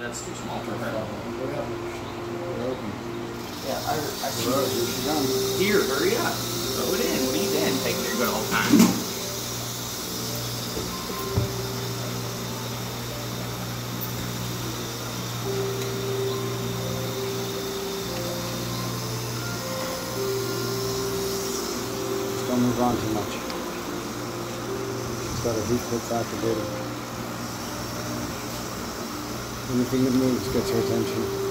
That's too small for her. Yeah, I see. Here, hurry up. Throw it in. What are you doing? Taking your good old time. Don't move on too much. It's got a heat clip activated. Anything that moves gets her attention.